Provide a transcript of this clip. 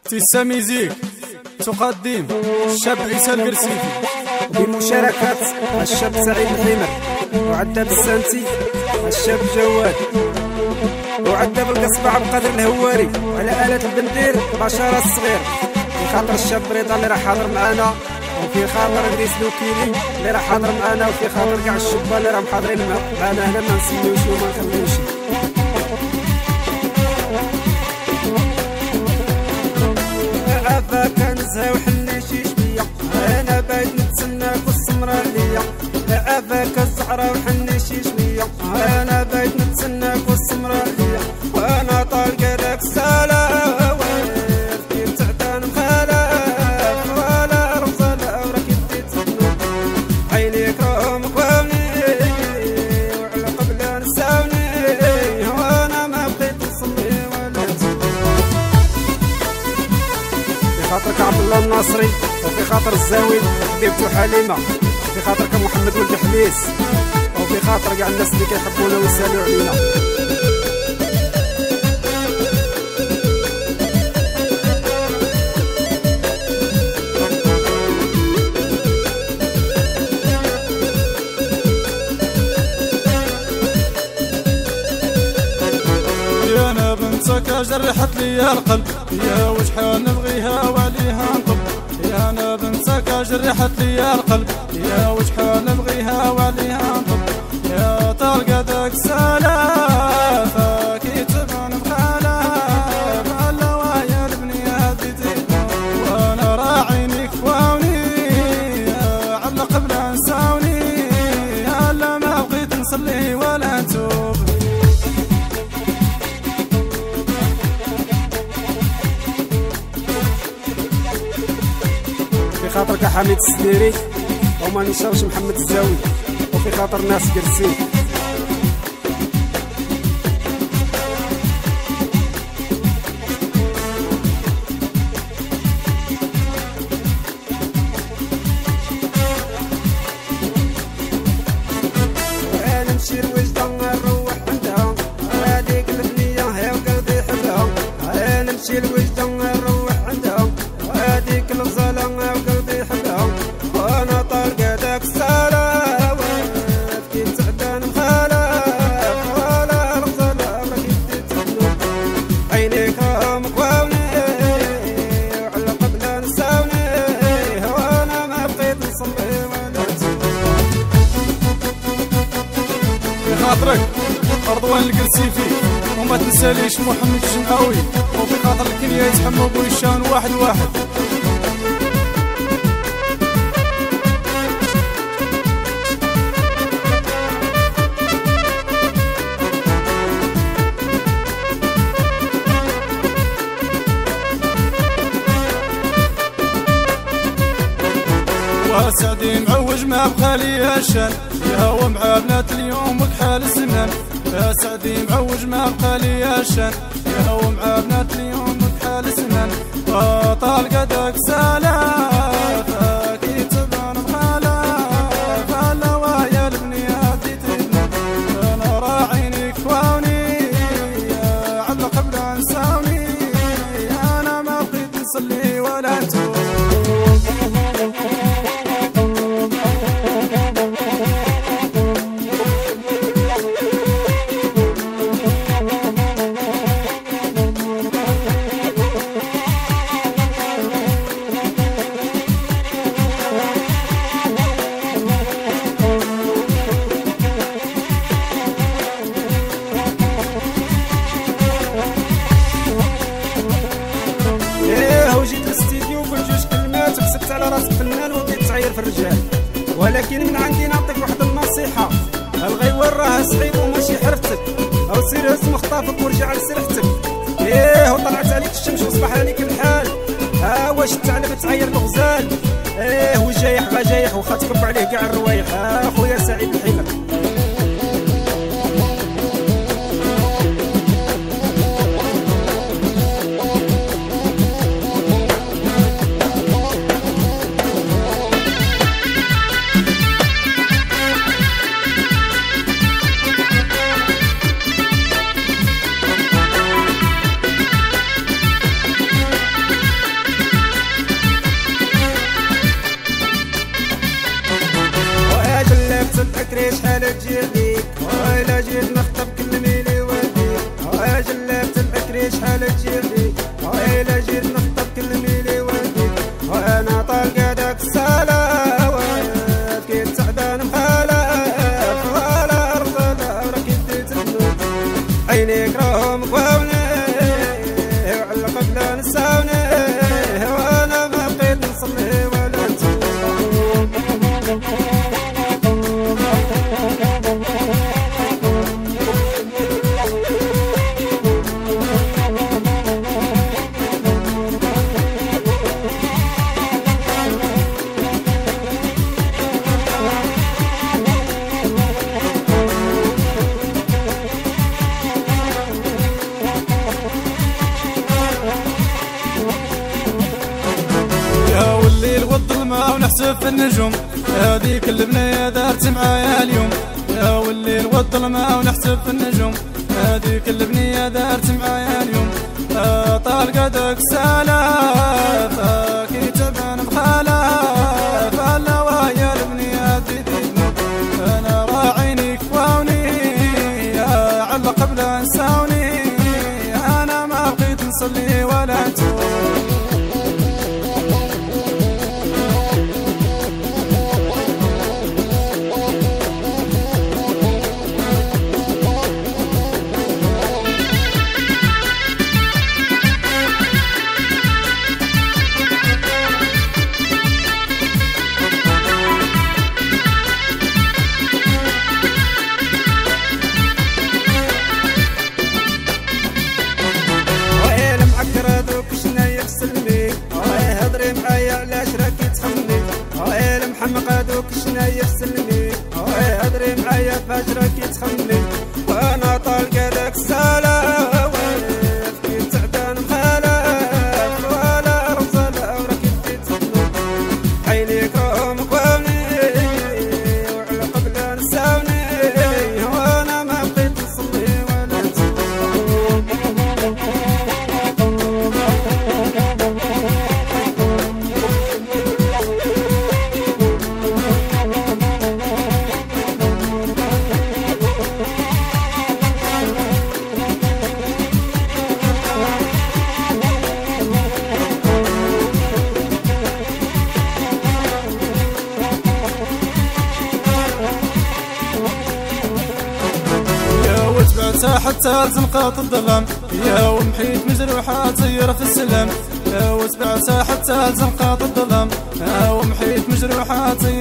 تيسا ميزيك تقدم الشاب عيسى القرسيفي بمشاركة الشاب سعيد الحمر وعداد السانتي الشاب جواد وعداد القصبة عبد القادر الهواري وعلى آلة البندير بشارة الصغير في خاطر الشاب رضا اللي راه حاضر معنا وفي خاطر ادريس لوكيلي اللي راه حاضر معنا وفي خاطر كاع الشبان اللي راهم حاضرين معنا هنا ما نسيوش وما نخليوش. عافاك كنزها وحني شي شويه انا باغي نتسناك والسمرة ليا عافاك الزهرة وحني شي شويه انا باغي نتسناك والسمرة ليا وانا طالقه داك السلام كيف تعدان مخالف ولا رمزله وراك يديت عينيك راهم قواوني وعلى قبل نساوني وانا ما بغيت نصلي ولا في خاطرك عبد الله الناصري وفي خاطر الزاوي حبيبته حليمه وفي خاطرك محمد ولد حليس وفي خاطر كاع الناس اللي كيحبونا ويسالوا علينا. يا انا بنتك جرحت لي القلب يا وشحال نبغيها وعليها نطب يا انا بنتك جرحت لي القلب يا وشحال نبغيها وعليها نطب يا طلقة داك سلافة كي تبان بخلاف هلا ويا البنية هديتي وانا راعيني كفاوني على قبل نساوني هلا ما بغيت نصلي ولا نتوب. في خاطرك حميد السديري وما نشرش محمد الزاوي وفي خاطر ناس قرسي وانا نمشي لوجده نروح عندها هذيك البنيه هي وقلبي حبها انا نمشي لوجده نروح عندها هذيك الغزاله وقلبي حبها وانا طالقه داك السلام كيف تعدان مخالف ولا الغزاله راك يديت عينيك راهم قواوني وعلى قبل نساوني وانا ما بغيت نصلي ولا في خاطرك رضوان القرسيفي وما تنساليش محمد الجمعاوي وفي خاطر الكنية يتحمى بويشان واحد واحد. وسعدي معوج ما بخالي الشان يا هو مع بنات اليوم وكحال الزمان يا سعدي معوج ما بخالي الشان يا هو مع بنات اليوم وكحال الزمان وطالقة داك سلافة كي تبان بخلاف هلا ويا البنية هديتي انا راعيني كفاوني على قبل نساوني انا ما بغيت نصلي ولا نتوب. وجيت للاستديو بجوج كلمات وكسبت على راسك فنان وبديت تعاير في الرجال ولكن من عندي نعطيك واحد النصيحه الغيوان راها صعيب وماشي حرفتك او سير هز مخطافك ورجع لسرحتك وطلعت عليك الشمس وصبح عليك الحال واش الثعلب تعاير الغزال وجايح غا جايح وخا تكب عليه كاع الروايح خويا سعيد الحمر. ونحسب في النجوم. هذيك البنية دارت معايا اليوم، يا والليل والظلمة ونحسب في النجوم. هذيك البنية دارت معايا اليوم، طال قدك سلاف كي تبان بخلاف. هلا ويا البنية تديدني انا راعيني كفاوني، على قبل انساوني انا ما بغيت نصلي ولا نتوب. محمقادوك شنايا سلمي هدري معايا فاجرك يتخمي، وانا طالق داك السلام كي تعبان مخالف ولا رزل اوراك تتخمي. عينيك راهم كواني وعلى قبل نساوني وانا ما بقيت نصلي ولا نتوب. حتى تنقاط الظلام، يا ومحيت مجروحات زير في السلام. يا وتبعتها حتى تنقاط الظلام، يا ومحيت مجروحات